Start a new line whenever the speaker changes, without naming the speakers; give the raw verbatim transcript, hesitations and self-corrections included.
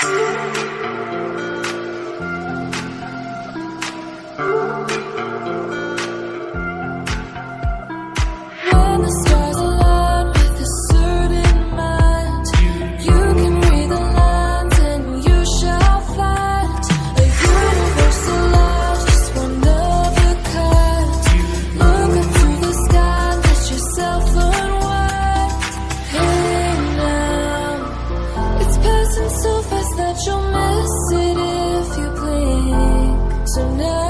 When the stars align with a certain mind, you can read the lines and you shall find a universal love, just one of a kind. Look up to the sky, let yourself unwind. Hey now, it's passing so fast that you'll miss it if you blink. So now